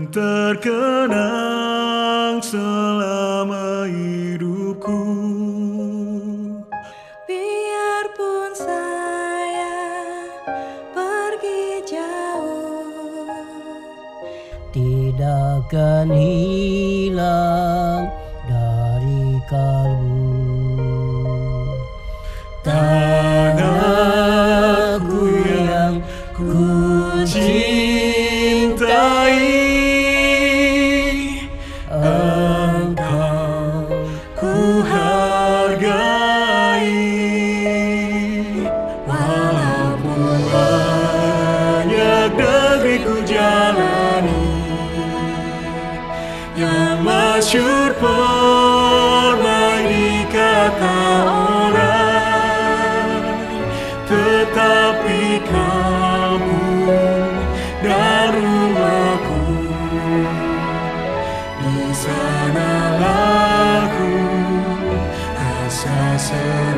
terkenang selama hidupku. Biarpun saya pergi jauh, tidak akan hilang dari kalbu. Tanahku yang ku cintai, engkau ku hargai. Walaupun banyak negeri ku jalani, yang masyhur permai di kata orang, tetapi kamu dan rumahku, di sanalah ku rasa